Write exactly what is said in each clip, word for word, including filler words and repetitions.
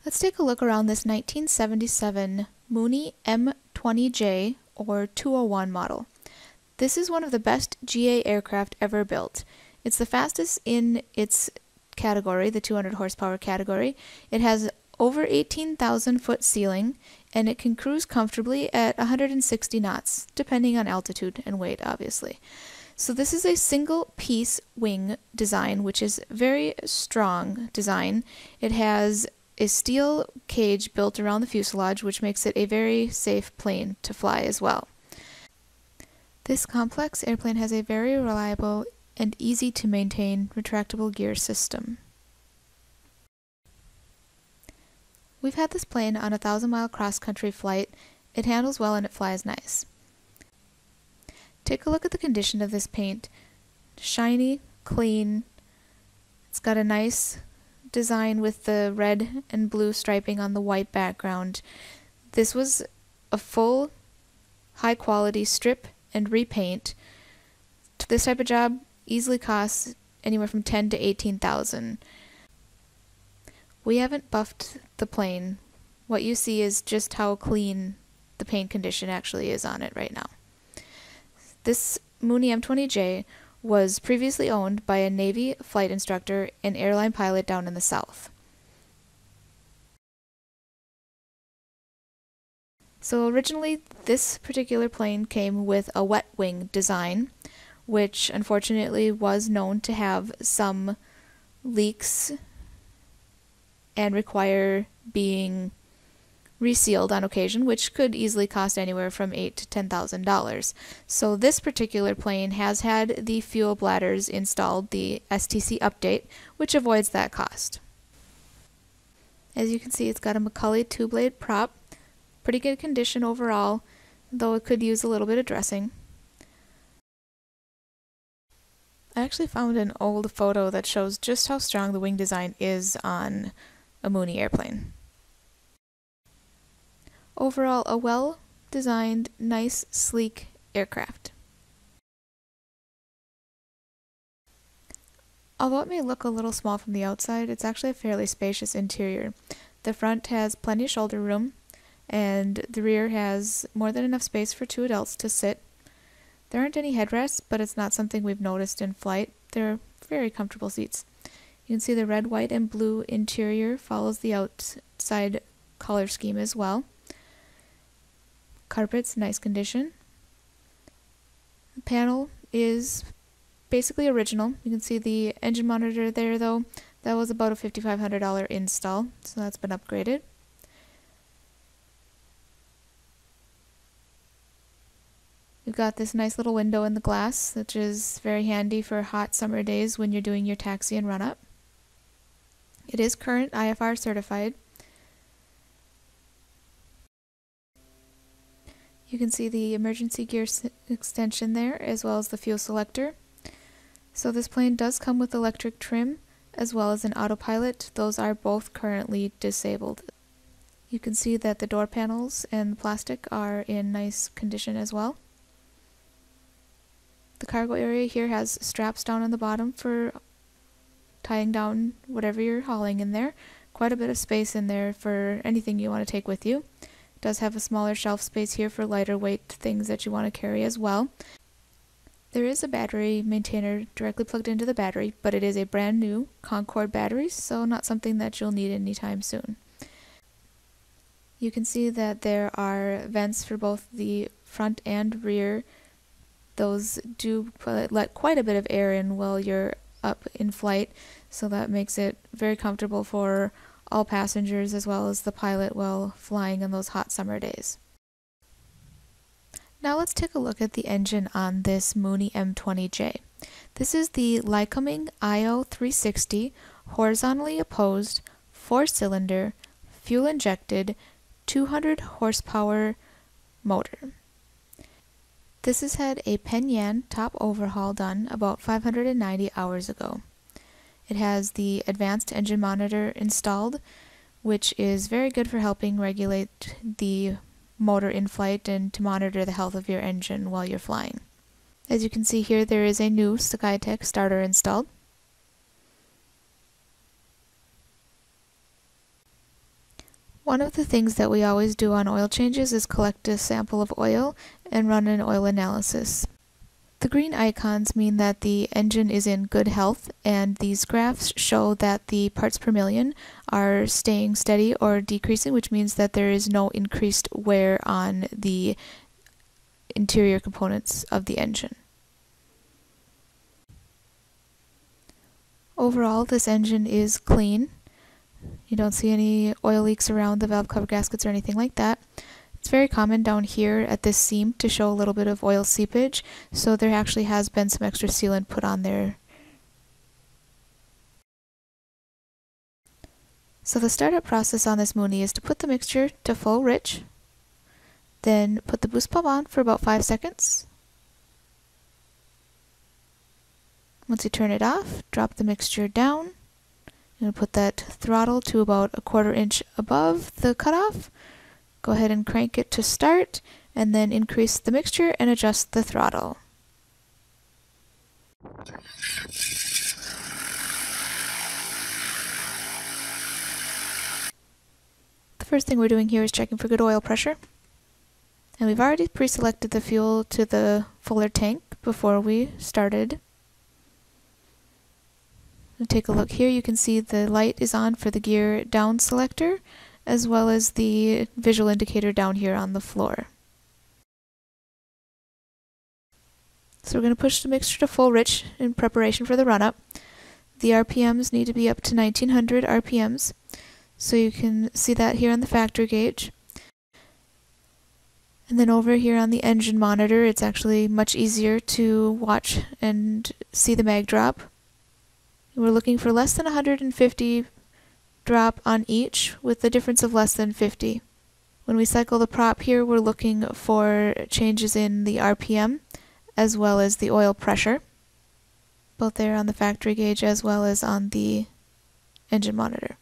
Let's take a look around this nineteen seventy-seven Mooney M twenty J or two oh one model. This is one of the best G A aircraft ever built. It's the fastest in its category, the two hundred horsepower category. It has over eighteen thousand foot ceiling, and it can cruise comfortably at one hundred sixty knots, depending on altitude and weight, obviously. So this is a single piece wing design, which is very strong design. It has a steel cage built around the fuselage, which makes it a very safe plane to fly as well. This complex airplane has a very reliable and easy to maintain retractable gear system. We've had this plane on a thousand mile cross-country flight. It handles well and it flies nice. Take a look at the condition of this paint. Shiny, clean. It's got a nice design with the red and blue striping on the white background. This was a full high quality strip and repaint. This type of job easily costs anywhere from ten to eighteen thousand. We haven't buffed the plane. What you see is just how clean the paint condition actually is on it right now. This Mooney M twenty J was previously owned by a Navy flight instructor and airline pilot down in the South. So originally this particular plane came with a wet wing design, which unfortunately was known to have some leaks and require being resealed on occasion, which could easily cost anywhere from eight to ten thousand dollars. So this particular plane has had the fuel bladders installed, the S T C update, which avoids that cost. As you can see, it's got a McCulley two-blade prop. Pretty good condition overall, though it could use a little bit of dressing. I actually found an old photo that shows just how strong the wing design is on a Mooney airplane. Overall, a well-designed, nice, sleek aircraft. Although it may look a little small from the outside, it's actually a fairly spacious interior. The front has plenty of shoulder room, and the rear has more than enough space for two adults to sit. There aren't any headrests, but it's not something we've noticed in flight. They're very comfortable seats. You can see the red, white, and blue interior follows the outside color scheme as well. Carpet's nice condition. The panel is basically original. You can see the engine monitor there though. That was about a fifty-five hundred dollar install, so that's been upgraded. You've got this nice little window in the glass, which is very handy for hot summer days when you're doing your taxi and run-up. It is current I F R certified. You can see the emergency gear extension there, as well as the fuel selector. So this plane does come with electric trim, as well as an autopilot. Those are both currently disabled. You can see that the door panels and the plastic are in nice condition as well. The cargo area here has straps down on the bottom for tying down whatever you're hauling in there. Quite a bit of space in there for anything you want to take with you. Does have a smaller shelf space here for lighter weight things that you want to carry as well. There is a battery maintainer directly plugged into the battery, but it is a brand new Concord battery, so not something that you'll need anytime soon. You can see that there are vents for both the front and rear. Those do let quite a bit of air in while you're up in flight, so that makes it very comfortable for all passengers as well as the pilot while flying on those hot summer days. Now let's take a look at the engine on this Mooney M twenty J. This is the Lycoming I O three sixty horizontally opposed, four-cylinder, fuel-injected, two hundred horsepower motor. This has had a Penyan top overhaul done about five hundred ninety hours ago. It has the advanced engine monitor installed, which is very good for helping regulate the motor in flight and to monitor the health of your engine while you're flying. As you can see here, there is a new SkyTech starter installed. One of the things that we always do on oil changes is collect a sample of oil and run an oil analysis. The green icons mean that the engine is in good health, and these graphs show that the parts per million are staying steady or decreasing, which means that there is no increased wear on the interior components of the engine. Overall, this engine is clean. You don't see any oil leaks around the valve cover gaskets or anything like that. It's very common down here at this seam to show a little bit of oil seepage, so there actually has been some extra sealant put on there. So the startup process on this Mooney is to put the mixture to full rich, then put the boost pump on for about five seconds. Once you turn it off, drop the mixture down. I'm going to put that throttle to about a quarter inch above the cutoff. Go ahead and crank it to start, and then increase the mixture and adjust the throttle. The first thing we're doing here is checking for good oil pressure. And we've already pre-selected the fuel to the fuller tank before we started. Take a look here. You can see the light is on for the gear down selector, as well as the visual indicator down here on the floor. So we're going to push the mixture to full rich in preparation for the run-up. The R P Ms need to be up to nineteen hundred R P Ms, so you can see that here on the factory gauge. And then over here on the engine monitor, it's actually much easier to watch and see the mag drop. We're looking for less than one hundred fifty drop on each, with a difference of less than fifty. When we cycle the prop here, we're looking for changes in the R P M as well as the oil pressure, both there on the factory gauge as well as on the engine monitor.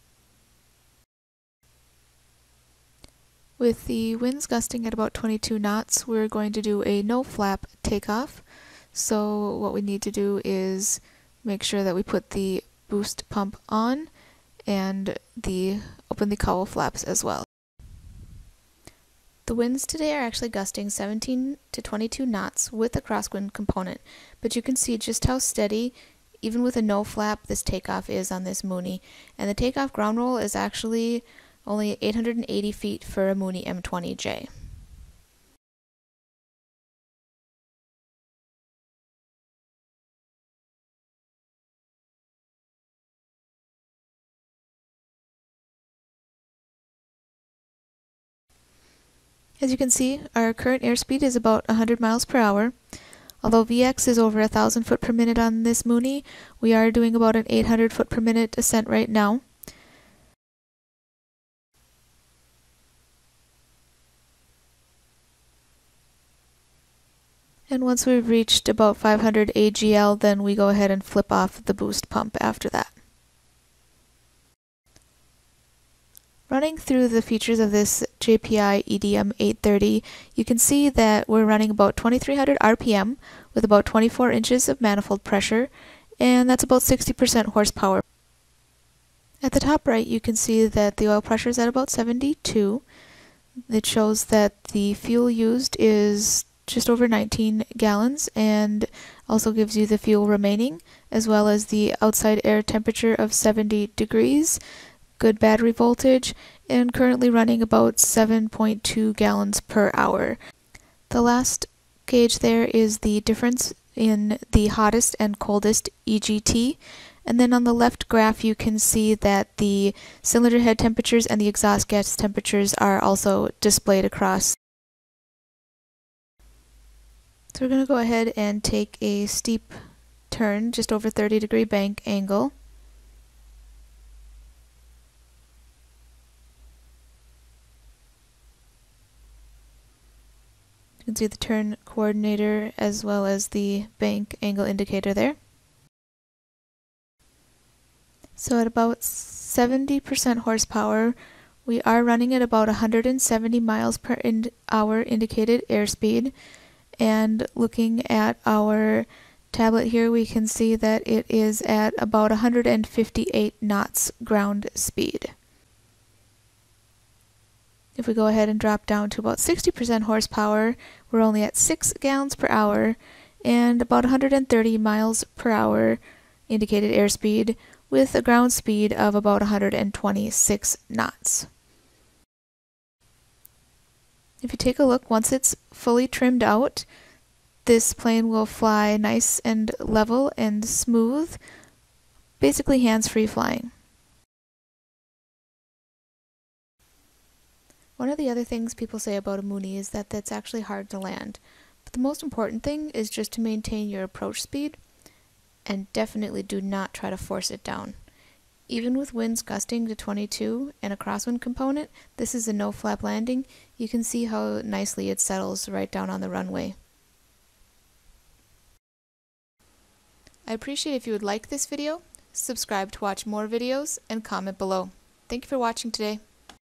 With the winds gusting at about twenty-two knots, we're going to do a no flap takeoff. So what we need to do is make sure that we put the boost pump on and the open the cowl flaps as well. The winds today are actually gusting seventeen to twenty-two knots with a crosswind component, but you can see just how steady, even with a no flap, this takeoff is on this Mooney. And the takeoff ground roll is actually only eight hundred eighty feet for a Mooney M twenty J. As you can see, our current airspeed is about one hundred miles per hour. Although V X is over one thousand foot per minute on this Mooney, we are doing about an eight hundred foot per minute ascent right now. And once we've reached about five hundred A G L, then we go ahead and flip off the boost pump after that. Running through the features of this J P I E D M eight thirty, you can see that we're running about twenty-three hundred R P M with about twenty-four inches of manifold pressure, and that's about sixty percent horsepower. At the top right, you can see that the oil pressure is at about seventy-two. It shows that the fuel used is just over nineteen gallons, and also gives you the fuel remaining, as well as the outside air temperature of seventy degrees. Good battery voltage, and currently running about seven point two gallons per hour. The last gauge there is the difference in the hottest and coldest E G T, and then on the left graph you can see that the cylinder head temperatures and the exhaust gas temperatures are also displayed across. So we're going to go ahead and take a steep turn, just over thirty degree bank angle. You can see the turn coordinator as well as the bank angle indicator there. So at about seventy percent horsepower, we are running at about one hundred seventy miles per in hour indicated airspeed. And looking at our tablet here, we can see that it is at about one hundred fifty-eight knots ground speed. If we go ahead and drop down to about sixty percent horsepower, we're only at six gallons per hour and about one hundred thirty miles per hour indicated airspeed with a ground speed of about one hundred twenty-six knots. If you take a look, once it's fully trimmed out, this plane will fly nice and level and smooth, basically hands-free flying. One of the other things people say about a Mooney is that it's actually hard to land, but the most important thing is just to maintain your approach speed, and definitely do not try to force it down. Even with winds gusting to twenty-two and a crosswind component, this is a no-flap landing. You can see how nicely it settles right down on the runway. I appreciate if you would like this video, subscribe to watch more videos, and comment below. Thank you for watching today.